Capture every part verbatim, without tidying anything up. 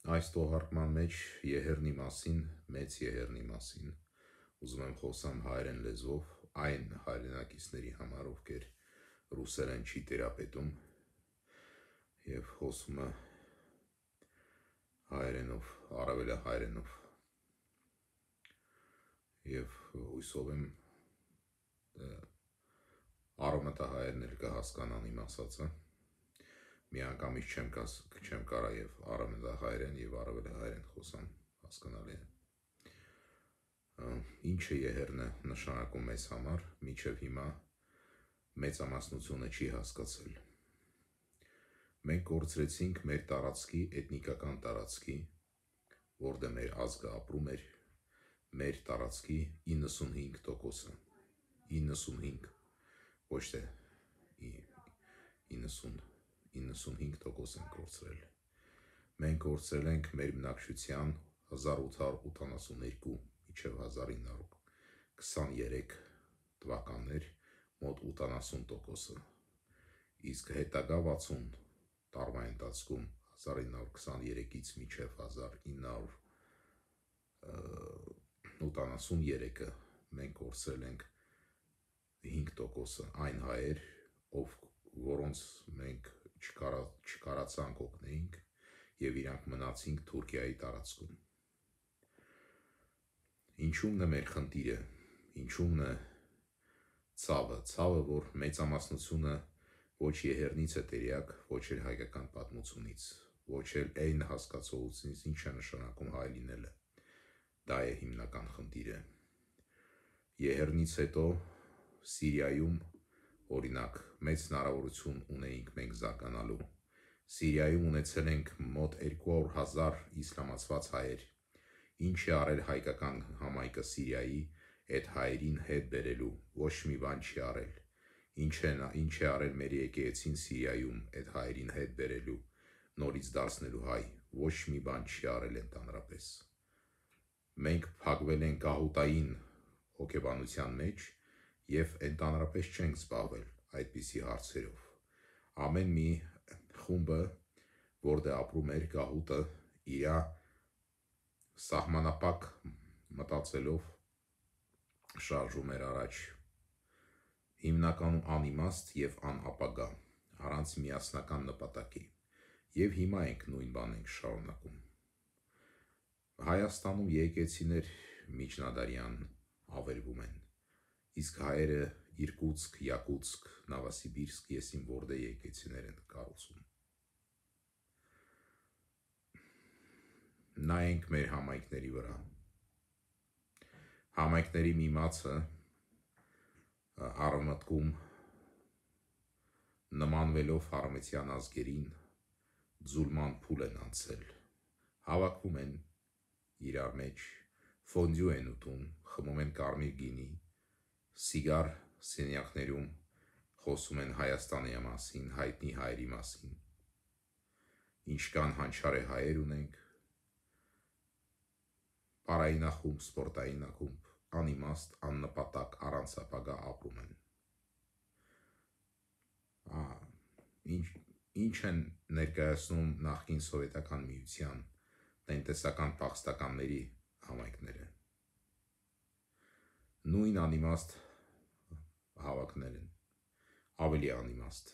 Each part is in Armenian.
Այս թողարկման մեջ Եհեռնի մասին, մեծ Եհեռնի մասին ուզում եմ խոսամ հայերեն լեզվով այն հայրենակիցների համար, ովքեր ռուսերեն չի տիրապետում եւ խոսումը հայերենով, արևելահայերենով եւ հույսով եմ արևմտահայերն էլ կհասկանան իմ ասածը։ Միանգամից չեմ, չեմ կարա եւ արևմտահայերեն եւ արևելահայերեն խոսամ, հասկանալի է։ Ինչ է Եհեռնը նշանակում մեզ համար, մինչև հիմա մեծամասնությունը չի հասկացել։ Մենք կորցրեցինք մեր տարածքի, էթնիկական տարածքի, որտեղ մեր ազգը ապրում էր, մեր տարածքի իննսունհինգ տոկոսը, իննսունհինգ, ոչ թե իննսուն, իննսունհինգ տոկոս ենք կորցրել։ Մենք կորցրել ենք մեր բնակչության հազար ութ հարյուր ութանասունյոթ մինչև հազար ինը հարյուր քսաներեք թվականներ մոտ ութանասուն տոկոսը, իսկ հետագա վաթսուն տարվա ընթացքում հազար ինը հարյուր քսաներեքից մինչև հազար ինը հարյուր ութանասունյոթը մենք կորցրել ենք հինգ տոկոսը այն հայեր, ով որոնց մենք չկարա, չկարացանք օգնեինք եւ իրանք մնացինք Թուրքիայի տարածքում։ Ինչումն է մեր խնդիրը, ինչումն է ցավը, ցավը, որ մեծամասնությունը ոչ Եհեռնից է տերյակ, ոչ էլ հայկական պատմությունից, ոչ էլ այն հասկացողությունից, ինչ է նշանակում հայ լինելը։ Դա է հիմնական խնդիրը։ Եհեռնից հետո Սիրիայում, օրինակ, մեծ հնարավորություն ունեինք մենք զարգանալու։ Սիրիայում ունեցել ենք մոտ երկու հարյուր հազար իսլամացված հայեր, ինչ է արել հայկական համայնքը Սիրիայի այդ հայերին հետ բերելու, ոչ մի բան չի արել։ Ինչ է, ինչ է արել մեր եկեղեցին Սիրիայում այդ հայերին հետ բերելու, նորից դարձնելու հայ, ոչ մի բան չի արել ընդհանրապես։ Մենք փակվել ենք գաղութային հոգեբանության մեջ եւ ընդհանրապես չենք զբաղվել այդպիսի հարցերով։ Ամեն մի խումբը, որտեղ ապրում էր գաղութը, իր սահմանափակ մտածելով շարժում էր առաջ, հիմնականում անիմաստ եւ անապագա, առանց միասնական նպատակի։ Եվ հիմա ենք նույն բան ենք շարունակում։ Հայաստանում եկեղեցիներ միջնադարյան ավերվում են, իսկ հայերը Իրկուտսկ, Յակուտսկ, Նովոսիբիրսկ, եսիմ որտեղ եկեղեցիներ են կառուցում։ Նայենք մեր համայնքների վրա։ Համայնքների մի մասը արևմտքում նմանվելով արևմտյան ազգերին ձուլման փուլ են անցել, հավաքվում են իրար մեջ, ֆոնդյու են ուտում, խմում են կարմիր գինի, սիգար սենյակներում խոսում են Հայաստանի մասին, հայտնի հայերի մասին, ինչքան հանճարե հայեր ունենք, պարայնախումբ, սպորտային ակումբ, անիմաստ, աննպատակ, առանց ապագա ապրում են։ Ինչ, ինչ են ներկայացնում նախկին սովետական միության տնտեսական փախստականների համայնքները։ Նույն անիմաստ հավաքներ են, ավելի անիմաստ։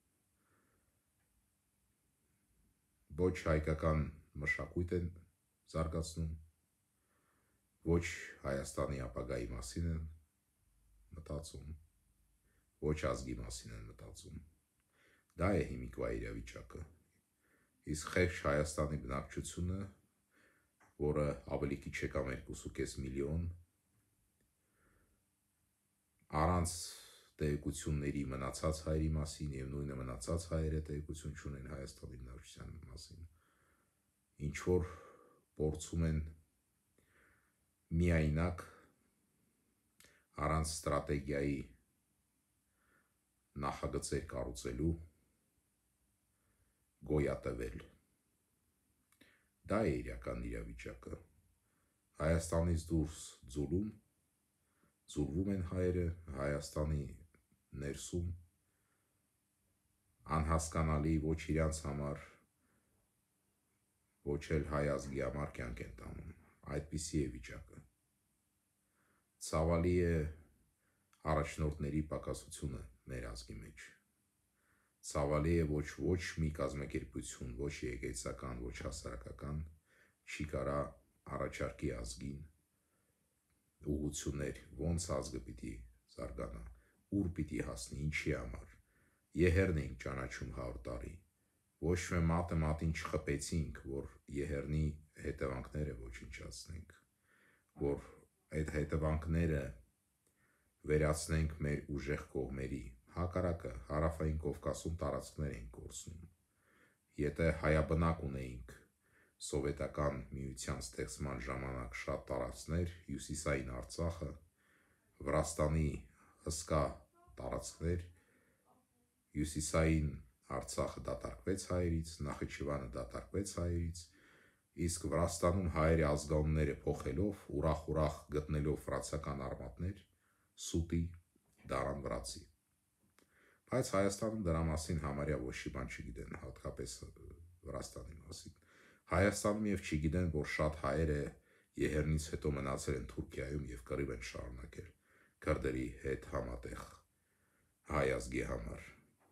Ոչ հայկական մշակույթ են զարգացնում, ոչ Հայաստանի ապագայի մասին են մտածում, ոչ ազգի մասին են մտածում։ Դա է հիմիկվա իրավիճակը։ Իսկ խեղճ Հայաստանի բնակչությունը, որը ավելի քիչ է կամ երկու միլիոն, առանց տեղեկությունների մնացած հայերի մասին եւ նույնը մնացած հայերը տեղեկություն չունեն Հայաստանի բնակչության մասին, ինչ որ փորձում են միայնակ առանց ստրատեգիայի նախագծեր կառուցելու գոյատևել։ Դա է իրական իրավիճակը։ Հայաստանից դուրս ձուլում, ձուլվում են հայերը, Հայաստանի ներսում անհասկանալի ոչ իրանց համար, ոչ էլ հայ ազգի համար կյանք են տանում։ Այդպիսի է վիճակը։ Ցավալի է առաջնորդների պակասությունը մեր ազգի մեջ։ Ցավալի է ոչ ոչ մի կազմակերպություն, ոչ եկեղեցական, ոչ հասարակական չի կարա առաջարկի ազգին ուղղություններ, ոնց ազգը պիտի զարգանա, ուր պիտի հասնի, ինչի համար։ Եհերն ենք ճանաչում հարյուր տարի։ Ոչ մի մատը մատին չխփեցինք, որ Եհերնի հետևանքները ոչնչացնենք, որ այդ հետևանքները վերացնենք մեր ուժեղ կողմերի, հակառակը հարավային Կովկասում տարածքներ ենք կորցնում։ Եթե հայաբնակ ունեինք սովետական միության ստեղծման ժամանակ շատ տարածքներ, հյուսիսային Արցախը, Վրաստանի հսկա տարածքներ, հյուսիսային Արցախը դատարկվեց հայերից, Նախիջևանը դատարկվեց հայերից, իսկ Վրաստանում հայերի ազգանունները փոխելով, ուրախ-ուրախ գտնելով ֆրանսիական արմատներ, սուտի դարան վրացի։ Բայց Հայաստանում դրա մասին համարյա ոչ մի բան չգիտեն, հատկապես Վրաստանի մասին։ Հայաստանում եւ չգիտեն, որ շատ հայերը Եհերնից հետո մնացել են Թուրքիայում եւ կռիվ են շարունակել քրդերի հետ համատեղ հայ ազգի համար։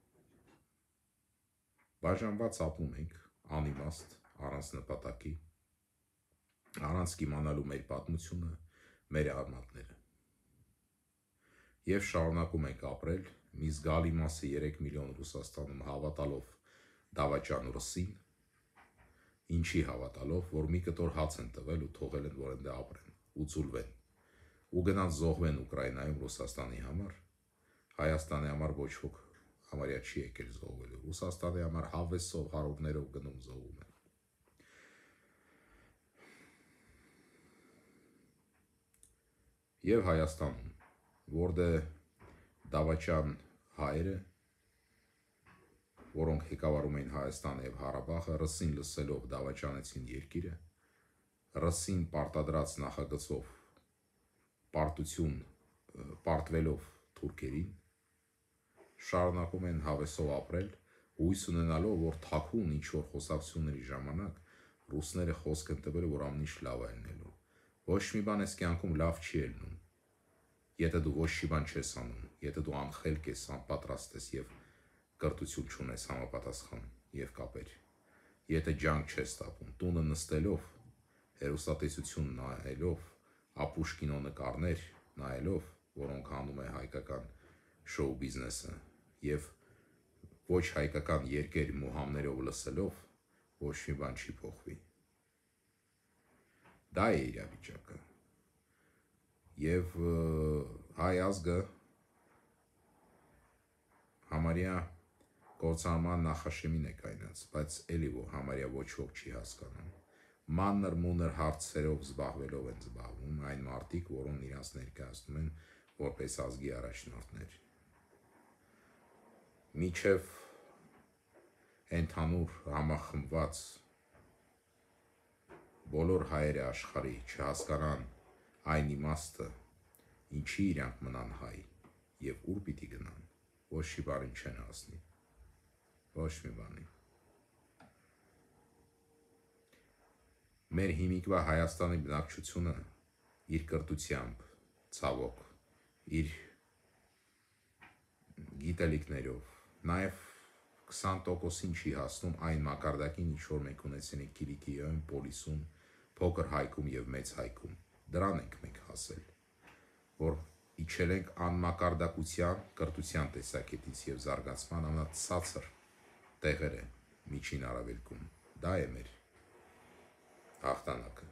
Բաժանված ապրում ենք, անիմաստ, առանց նպատակի, առանց իմանալու մեր պատմությունը, մեր արմատները։ Եվ շարունակում ենք ապրել, մի զգալի մասը երեք միլիոն Ռուսաստանում հավատալով դավաճան Ռուսին, ինչի հավատալով, որ մի կտոր հաց են տվել ու թողել են, որ ընդ ապրեն, ու ձուլվեն, ու գնան զոհվեն Ուկրաինայում Ռուսաստանի համար, Հայաստանի համար ոչ ոք համարյա չի եկել զոհվելու, Ռուսաստանի համար հավեսով, հարովներով գնում զոհվում են։ Եվ Հայաստանում, որտեղ դավաճան հայերը, որոնք ղեկավարում էին Հայաստանը եւ Ղարաբաղը, ռսին լսելով դավաճանեցին երկիրը, ռսին պարտադրած նախագծով պարտություն պարտվելով թուրքերին, շարունակում են հավեսով ապրել, հույս ունենալով, որ թաքուն ինչ-որ խոսակցությունների ժամանակ ռուսները խոսք են տվել, որ ամեն ինչ լավ է լինելու։ Ոչ մի բան այս կյանքում լավ չի ելնում, եթե դու ոչ մի բան չես անում, եթե դու անխելք ես, անպատրաստ ես եւ կրթություն չունես համապատասխան եւ կապեր, եթե ջանք չես տապում, տունը նստելով, հերոստատեսություն նայելով, ապուշ կինո նկարներ նայելով, որոնք անում է հայկական շոու բիզնեսը եւ ոչ հայկական երկեր մուհամներով լսելով, ոչ մի բան չի փոխվի։ Դա է իրավիճակը։ Եվ հայ ազգը համարյա կործանման նախաշեմին է կայնած, բայց էլի որ համարյա ոչ ոք չի հասկանում։ Մանր մունր հարցերով զբաղվելով են զբաղվում այն մարդիկ, որոնք իրենց ներկայացնում են որպես ազգի առաջնորդներ։ Միջև ընդհանուր համախմբված բոլոր հայերը աշխարհի չհասկանան այն իմաստը, ինչի իրանք մնան հայ եւ ուր պիտի գնան, ոչ մի բանին չեն հասնի, ոչ մի բանի։ Մեր հիմիկվա Հայաստանի բնակչությունը իր կրթությամբ, ցավոք, իր գիտելիքներով, նաեւ քսան տոկոսին չի հասնում այն մակարդակին, ինչ որ մենք ունեցել ենք Կիլիկիայում, Պոլիսում, Փոքր Հայքում եւ Մեծ Հայքում։ Դրան ենք մենք հասել, որ իջել ենք անմակարդակության, կրթության տեսակետից եւ զարգացման ամենացածր տեղերը միջին արևելքում։ Դա է մեր հաղթանակը։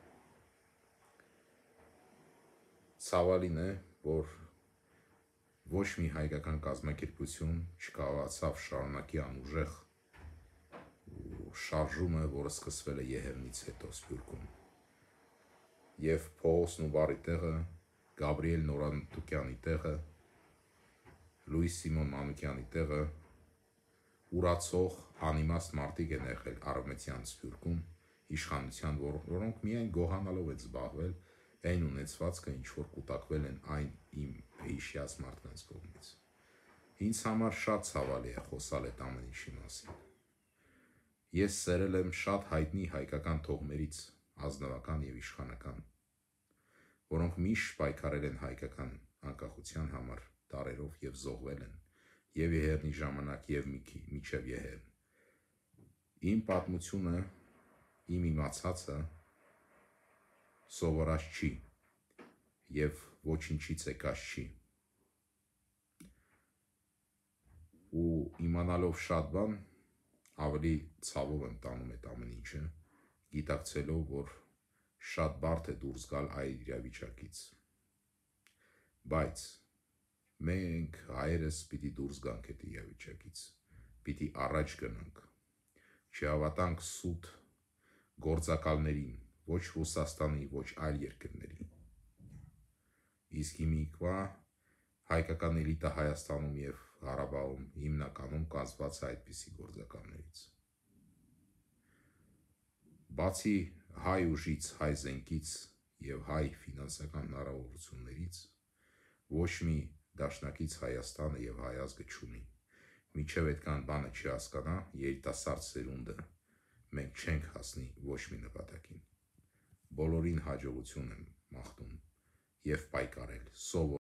Ցավալին է, որ ոչ մի հայկական կազմակերպություն չկարողացավ շարունակի անուժեղ շարժումը, որը սկսվել է Եհերնից հետո Սփյուռքում։ Եվ Պողոս Նուբարի տեղը, Գաբրիել Նորանտուկյանի տեղը, Լուիս Սիմոն Մանուկյանի տեղը ուրացող անիմաստ մարդիկ են եղել Արևմտյան Սփյուռքում իշխանության, որոնք միայն գոհանալով են զբաղվել այն ունեցվածքը, ինչ որ կուտակվել են այն իմ հիշյաց մարդկանց կողմից։ Ինձ համար շատ ցավալի է խոսալ այդ ամեն ինչի մասին։ Ես սերել եմ շատ հայտնի հայկական թողմերից, ազնվական և իշխանական, որոնք միշտ պայքարել են հայկական անկախության համար դարերով և զոհվել են և Եհերնի ժամանակ և մինչև Եհերն։ Իմ պատմությունը, իմ իմացածը սովորած չի և ոչինչից եկած չի։ Ու իմանալով շատ բան, ավելի ցավով եմ տանում այդ ամեն ինչը, գիտակցելով, որ շատ բարդ է դուրս գալ այդ իրավիճակից։ Բայց մենք հայերս պիտի դուրս գանք այդ իրավիճակից, պիտի առաջ գնանք, չհավատանք սուտ գործակալներին, ոչ Ռուսաստանի, ոչ այլ երկրների։ Իսկ հիմիկվա հայկական էլիտը Հայաստանում և Ղարաբաղում հիմնականում կազմված է այդպիսի գործակալներից։ Բացի հայ ուժից, հայ զենքից և հայ ֆինանսական հնարավորություններից, ոչ մի դաշնակից Հայաստանը և հայ ազգը չունի։ Մինչև այդքան բանը չհասկանա երիտասարդ սերունդը, մենք չենք հասնի ոչ մի նպատակին։ Բոլորին հաջողություն եմ մաղթում և պայքարել, սովորել։